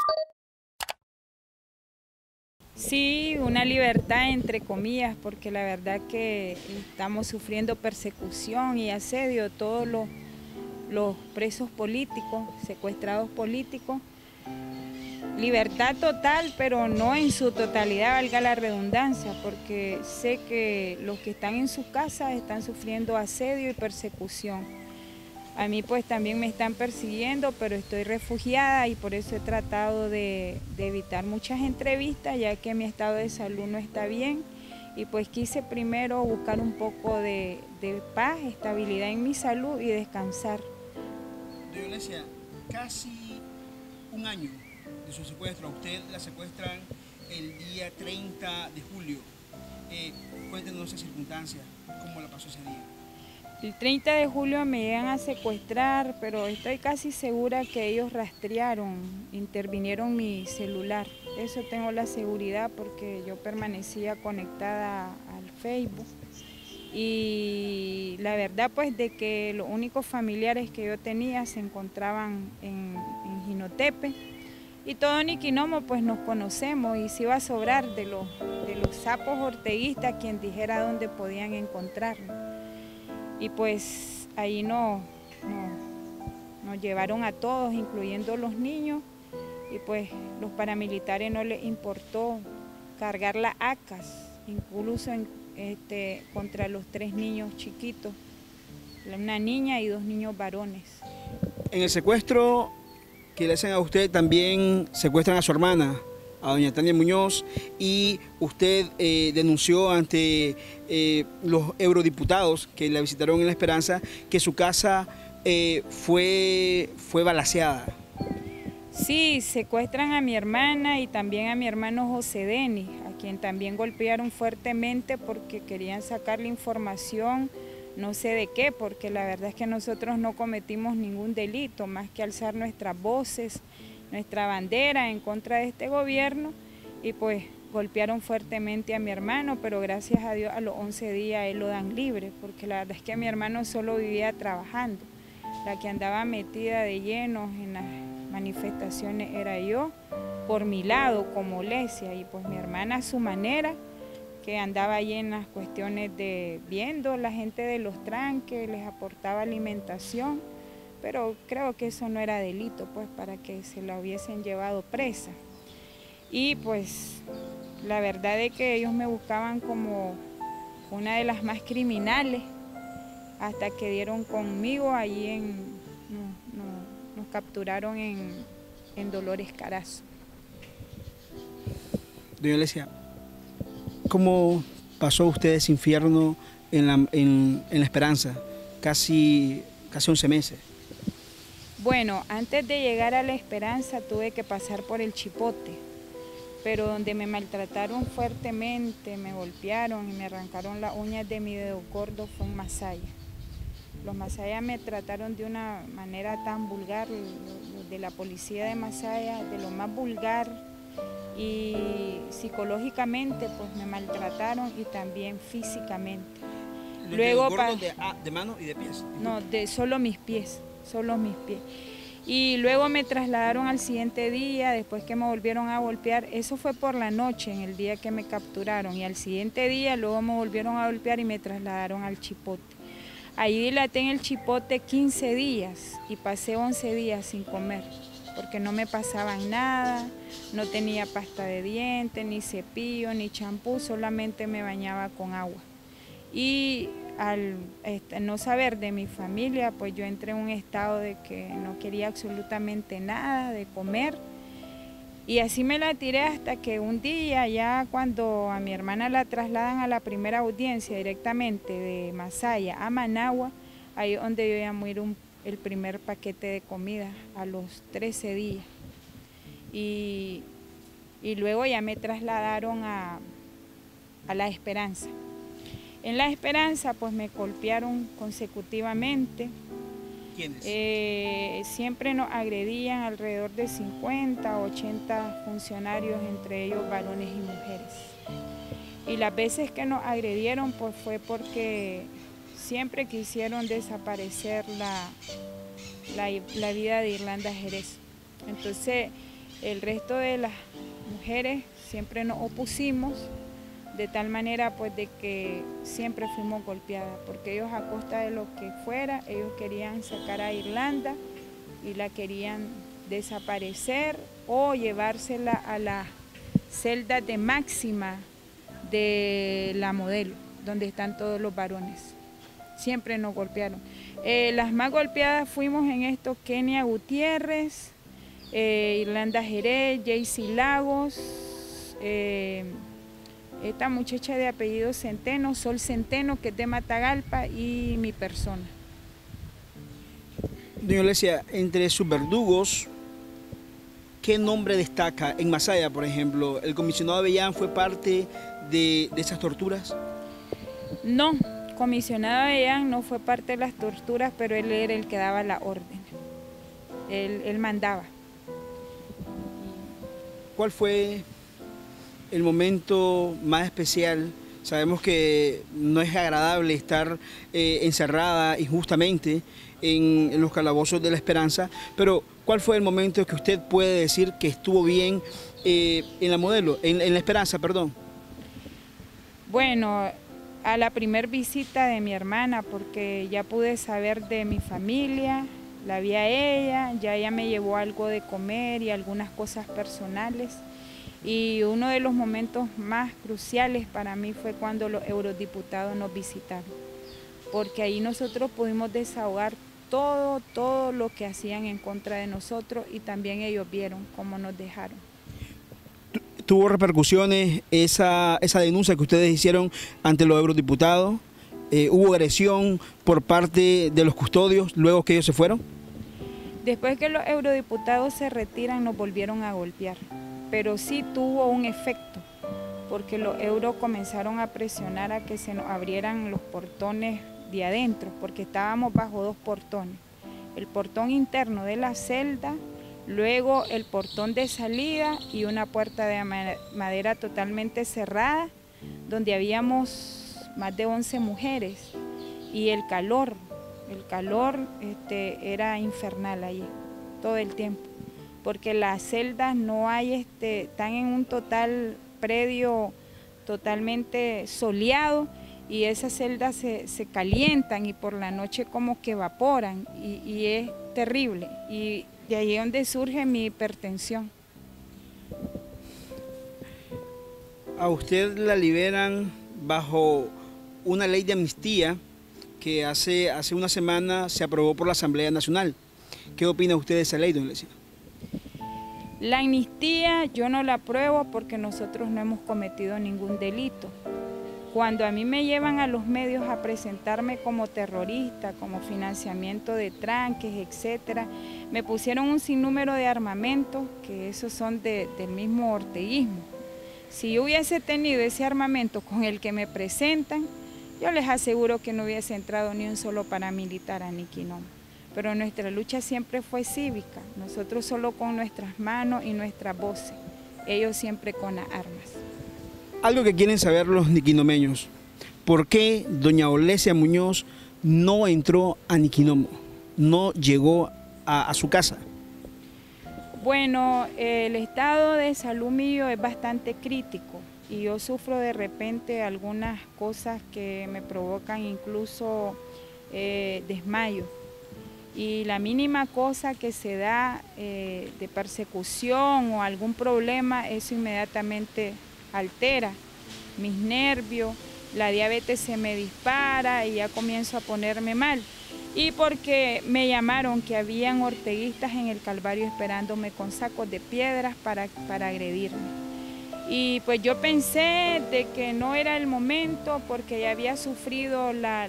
Sí, una libertad entre comillas, porque la verdad que estamos sufriendo persecución y asedio, todos los presos políticos, secuestrados políticos. Libertad total, pero no en su totalidad, valga la redundancia, porque sé que los que están en sus casas están sufriendo asedio y persecución. A mí pues también me están persiguiendo, pero estoy refugiada y por eso he tratado de evitar muchas entrevistas, ya que mi estado de salud no está bien. Y pues quise primero buscar un poco de paz, estabilidad en mi salud y descansar. Doña Iglesia, casi un año de su secuestro. A usted la secuestran el día 30 de julio. Cuéntenos esas circunstancias, cómo la pasó ese día. El 30 de julio me llegan a secuestrar, pero estoy casi segura que ellos rastrearon, intervinieron mi celular. Eso tengo la seguridad porque yo permanecía conectada al Facebook. Y la verdad pues de que los únicos familiares que yo tenía se encontraban en Jinotepe. Y todo Niquinomo pues nos conocemos y se iba a sobrar de los sapos orteguistas quien dijera dónde podían encontrarnos. Y pues ahí nos llevaron a todos, incluyendo los niños, y pues los paramilitares no les importó cargar las ACAS, incluso contra los 3 niños chiquitos, una niña y 2 niños varones. En el secuestro que le hacen a usted también secuestran a su hermana, a doña Tania Muñoz, y usted denunció ante los eurodiputados que la visitaron en La Esperanza que su casa fue balaceada. Sí, secuestran a mi hermana y también a mi hermano José Denis, a quien también golpearon fuertemente porque querían sacarle información, no sé de qué, porque la verdad es que nosotros no cometimos ningún delito, más que alzar nuestras voces, nuestra bandera en contra de este gobierno, y pues golpearon fuertemente a mi hermano, pero gracias a Dios a los 11 días él lo dan libre, porque la verdad es que mi hermano solo vivía trabajando, la que andaba metida de lleno en las manifestaciones era yo, por mi lado como Lesia, y pues mi hermana a su manera, que andaba ahí en las cuestiones de viendo la gente de los tranques, les aportaba alimentación, pero creo que eso no era delito, pues para que se la hubiesen llevado presa. Y pues la verdad es que ellos me buscaban como una de las más criminales, hasta que dieron conmigo allí nos capturaron en Dolores Carazo. Doña Iglesia, ¿cómo pasó usted ese infierno en La Esperanza? Casi 11 meses. Bueno, antes de llegar a La Esperanza tuve que pasar por el Chipote, pero donde me maltrataron fuertemente, me golpearon y me arrancaron las uñas de mi dedo gordo fue en Masaya. Los Masaya me trataron de una manera tan vulgar, los de la policía de Masaya, de lo más vulgar, y psicológicamente pues me maltrataron y también físicamente. ¿Los Luego dedos gordos de mano y de pies? no, solo mis pies, solo mis pies. Y luego me trasladaron al siguiente día, después que me volvieron a golpear, eso fue por la noche, en el día que me capturaron, y al siguiente día luego me volvieron a golpear y me trasladaron al Chipote. Ahí dilaté en el Chipote 15 días y pasé 11 días sin comer, porque no me pasaban nada, no tenía pasta de dientes, ni cepillo, ni champú, solamente me bañaba con agua. Y al no saber de mi familia, pues yo entré en un estado de que no quería absolutamente nada de comer. Y así me la tiré hasta que un día, ya cuando a mi hermana la trasladan a la primera audiencia directamente de Masaya a Managua, ahí es donde yo ya muero el primer paquete de comida a los 13 días. Y luego ya me trasladaron a La Esperanza. En La Esperanza pues me golpearon consecutivamente. ¿Quiénes? Siempre nos agredían alrededor de 50, 80 funcionarios, entre ellos varones y mujeres. Y las veces que nos agredieron pues fue porque siempre quisieron desaparecer la vida de Irlanda Jerez. Entonces El resto de las mujeres siempre nos opusimos, de tal manera pues de que siempre fuimos golpeadas, porque ellos a costa de lo que fuera, ellos querían sacar a Irlanda y la querían desaparecer o llevársela a la celda de máxima de la Modelo, donde están todos los varones. Siempre nos golpearon. Las más golpeadas fuimos en esto: Kenia Gutiérrez, Irlanda Jerez, Jaycee Lagos, esta muchacha de apellido Centeno, Sol Centeno, que es de Matagalpa, y mi persona. Doña Olesia, entre sus verdugos, ¿qué nombre destaca? En Masaya, por ejemplo, ¿el comisionado Avellán fue parte de esas torturas? No, comisionado Avellán no fue parte de las torturas, pero él era el que daba la orden. Él mandaba. ¿Cuál fue el momento más especial? Sabemos que no es agradable estar encerrada injustamente en los calabozos de la Esperanza, pero ¿cuál fue el momento que usted puede decir que estuvo bien en la Modelo, en la Esperanza, perdón? Bueno, a la primer visita de mi hermana, porque ya pude saber de mi familia, la vi a ella, ya ella me llevó algo de comer y algunas cosas personales. Y uno de los momentos más cruciales para mí fue cuando los eurodiputados nos visitaron, porque ahí nosotros pudimos desahogar todo lo que hacían en contra de nosotros, y también ellos vieron cómo nos dejaron. ¿Tuvo repercusiones esa denuncia que ustedes hicieron ante los eurodiputados? ¿Hubo agresión por parte de los custodios luego que ellos se fueron? Después que los eurodiputados se retiran, nos volvieron a golpear, pero sí tuvo un efecto, porque los euros comenzaron a presionar a que se nos abrieran los portones de adentro, porque estábamos bajo dos portones: el portón interno de la celda, luego el portón de salida y una puerta de madera totalmente cerrada, donde habíamos más de 11 mujeres, y el calor era infernal allí todo el tiempo, porque las celdas no hay, están en un predio totalmente soleado, y esas celdas se calientan y por la noche como que evaporan, y es terrible, y de ahí es donde surge mi hipertensión. A usted la liberan bajo una ley de amnistía que hace una semana se aprobó por la Asamblea Nacional. ¿Qué opina usted de esa ley, doña Olesia? La amnistía yo no la apruebo porque nosotros no hemos cometido ningún delito. Cuando a mí me llevan a los medios a presentarme como terrorista, como financiamiento de tranques, etcétera, me pusieron un sinnúmero de armamentos, que esos son del mismo orteguismo. Si yo hubiese tenido ese armamento con el que me presentan, yo les aseguro que no hubiese entrado ni un solo paramilitar a Niquinoma. Pero nuestra lucha siempre fue cívica, nosotros solo con nuestras manos y nuestras voces, ellos siempre con las armas. Algo que quieren saber los niquinomeños: ¿por qué doña Olesia Muñoz no entró a Niquinomo, no llegó a su casa? Bueno, el estado de salud mío es bastante crítico y yo sufro de repente algunas cosas que me provocan incluso desmayo. Y la mínima cosa que se da de persecución o algún problema, eso inmediatamente altera mis nervios, la diabetes se me dispara y ya comienzo a ponerme mal. Y porque me llamaron que habían orteguistas en el Calvario esperándome con sacos de piedras para agredirme. Y pues yo pensé de que no era el momento porque ya había sufrido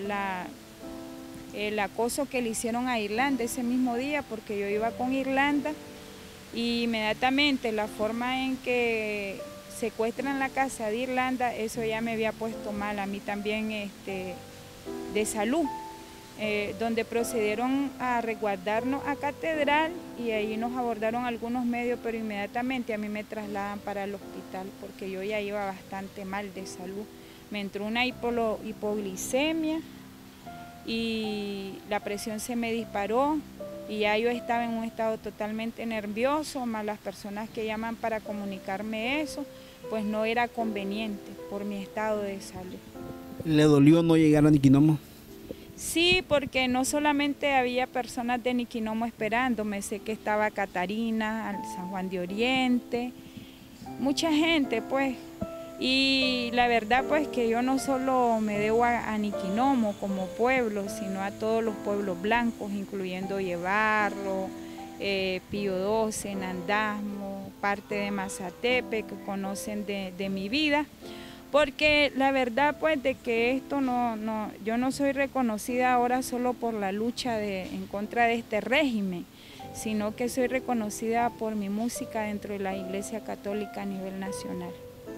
el acoso que le hicieron a Irlanda ese mismo día, porque yo iba con Irlanda, y inmediatamente la forma en que secuestran la casa de Irlanda, eso ya me había puesto mal a mí también de salud, donde procedieron a resguardarnos a Catedral y ahí nos abordaron algunos medios, pero inmediatamente a mí me trasladan para el hospital porque yo ya iba bastante mal de salud. Me entró una hipoglicemia y la presión se me disparó, y ya yo estaba en un estado totalmente nervioso, más las personas que llaman para comunicarme eso, pues no era conveniente por mi estado de salud. ¿Le dolió no llegar a Niquinomo? Sí, porque no solamente había personas de Niquinomo esperándome, sé que estaba Catarina, San Juan de Oriente, mucha gente pues, y la verdad pues que yo no solo me debo a Niquinomo como pueblo, sino a todos los pueblos blancos, incluyendo Yebarro, Pío XII, Nandasmo, parte de Mazatepe, que conocen de mi vida. Porque la verdad pues de que esto yo no soy reconocida ahora solo por la lucha en contra de este régimen, sino que soy reconocida por mi música dentro de la Iglesia Católica a nivel nacional.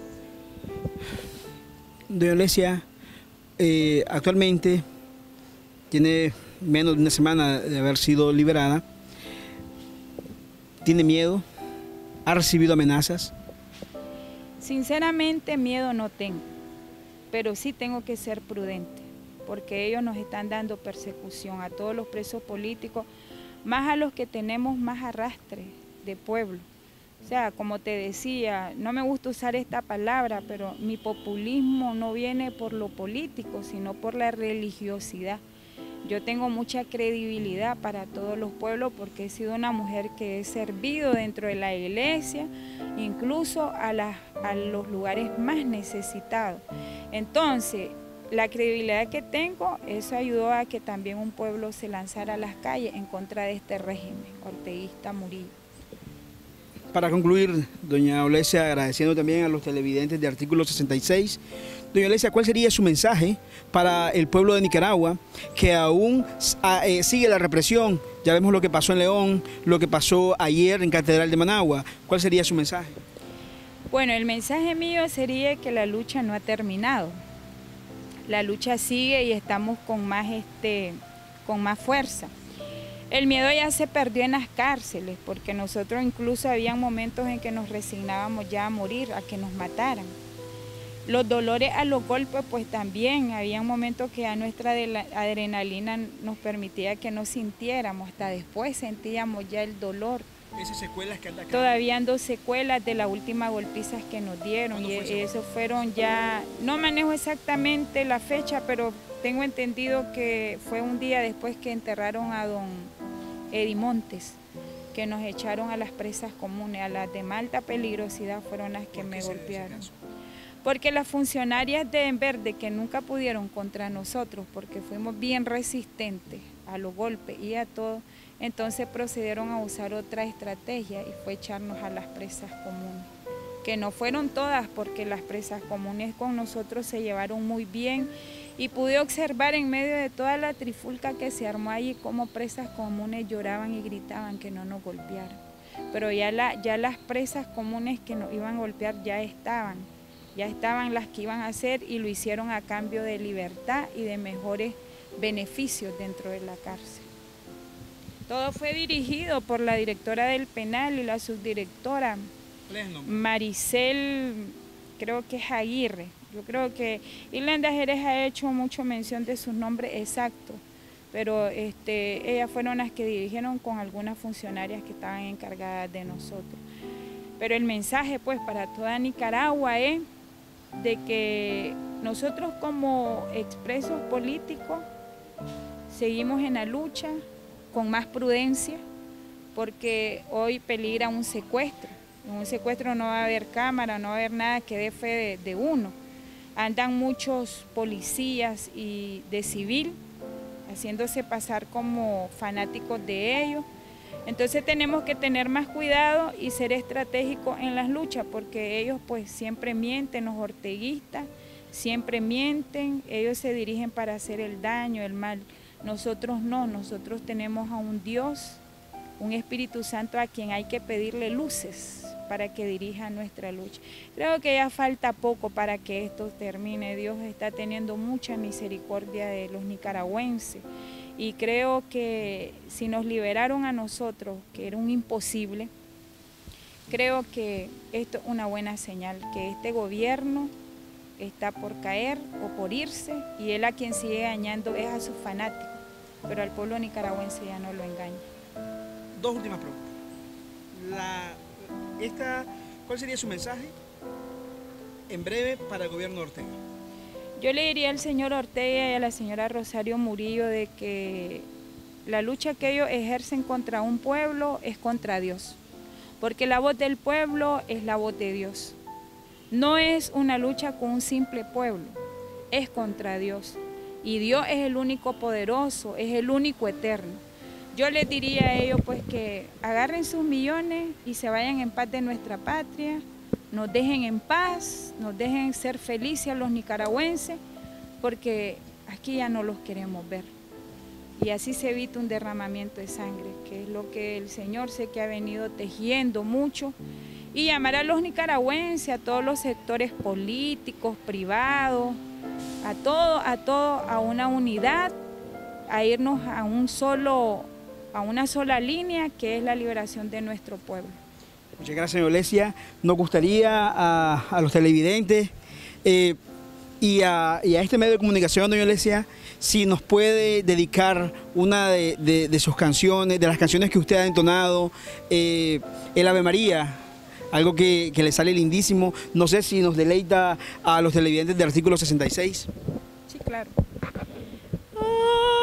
Doña Olesia, actualmente tiene menos de una semana de haber sido liberada. ¿Tiene miedo? ¿Ha recibido amenazas? Sinceramente miedo no tengo, pero sí tengo que ser prudente, porque ellos nos están dando persecución a todos los presos políticos, más a los que tenemos más arrastre de pueblo. O sea, como te decía, no me gusta usar esta palabra, pero mi populismo no viene por lo político, sino por la religiosidad. Yo tengo mucha credibilidad para todos los pueblos porque he sido una mujer que he servido dentro de la iglesia, incluso a los lugares más necesitados. Entonces, la credibilidad que tengo, eso ayudó a que también un pueblo se lanzara a las calles en contra de este régimen orteguista Murillo. Para concluir, doña Olesia, agradeciendo también a los televidentes de Artículo 66, doña Olesia, ¿cuál sería su mensaje para el pueblo de Nicaragua que aún sigue la represión? Ya vemos lo que pasó en León, lo que pasó ayer en Catedral de Managua. ¿Cuál sería su mensaje? Bueno, el mensaje mío sería que la lucha no ha terminado. La lucha sigue y estamos con más fuerza. El miedo ya se perdió en las cárceles, porque nosotros incluso había momentos en que nos resignábamos ya a morir, a que nos mataran. Los dolores a los golpes, pues también, había momentos que a nuestra adrenalina nos permitía que no sintiéramos, hasta después sentíamos ya el dolor. ¿Esas secuelas que anda acá? Todavía ando secuelas de las últimas golpizas que nos dieron, y eso fueron ya, no manejo exactamente la fecha, pero tengo entendido que fue un día después que enterraron a don Eddie Montes, que nos echaron a las presas comunes, a las de alta peligrosidad fueron las que me golpearon. Porque las funcionarias deben ver de que nunca pudieron contra nosotros, porque fuimos bien resistentes a los golpes y a todo, entonces procedieron a usar otra estrategia y fue echarnos a las presas comunes, que no fueron todas, porque las presas comunes con nosotros se llevaron muy bien y pude observar en medio de toda la trifulca que se armó allí cómo presas comunes lloraban y gritaban que no nos golpearan. Pero ya las presas comunes que nos iban a golpear ya estaban las que iban a hacer y lo hicieron a cambio de libertad y de mejores beneficios dentro de la cárcel. Todo fue dirigido por la directora del penal y la subdirectora Maricel, creo que es Aguirre. Yo creo que Irlanda Jerez ha hecho mucho mención de sus nombres exactos, pero ellas fueron las que dirigieron con algunas funcionarias que estaban encargadas de nosotros. Pero el mensaje pues para toda Nicaragua es de que nosotros como expresos políticos seguimos en la lucha con más prudencia, porque hoy peligra un secuestro. En un secuestro no va a haber cámara, no va a haber nada que dé fe de uno. Andan muchos policías y de civil haciéndose pasar como fanáticos de ellos. Entonces tenemos que tener más cuidado y ser estratégicos en las luchas, porque ellos pues siempre mienten, los orteguistas siempre mienten, ellos se dirigen para hacer el daño, el mal. Nosotros no, nosotros tenemos a un Dios, un Espíritu Santo a quien hay que pedirle luces para que dirija nuestra lucha. Creo que ya falta poco para que esto termine. Dios está teniendo mucha misericordia de los nicaragüenses y creo que si nos liberaron a nosotros, que era un imposible, creo que esto es una buena señal, que este gobierno está por caer o por irse y él a quien sigue engañando es a sus fanáticos, pero al pueblo nicaragüense ya no lo engaña. dos últimas preguntas. ¿Cuál sería su mensaje en breve para el gobierno de Ortega? Yo le diría al señor Ortega y a la señora Rosario Murillo de que la lucha que ellos ejercen contra un pueblo es contra Dios, porque la voz del pueblo es la voz de Dios. No es una lucha con un simple pueblo, es contra Dios. Y Dios es el único poderoso, es el único eterno. Yo les diría a ellos pues que agarren sus millones y se vayan en paz de nuestra patria, nos dejen en paz, nos dejen ser felices a los nicaragüenses, porque aquí ya no los queremos ver. Y así se evita un derramamiento de sangre, que es lo que el Señor sé que ha venido tejiendo mucho. Y llamar a los nicaragüenses, a todos los sectores políticos, privados, a una unidad, a irnos a una sola línea, que es la liberación de nuestro pueblo. Muchas gracias, señora Olesia. Nos gustaría a los televidentes y a este medio de comunicación, doña Olesia, si nos puede dedicar una de sus canciones, de las canciones que usted ha entonado, el Ave María, algo que le sale lindísimo. No sé si nos deleita a los televidentes del artículo 66. Sí, claro.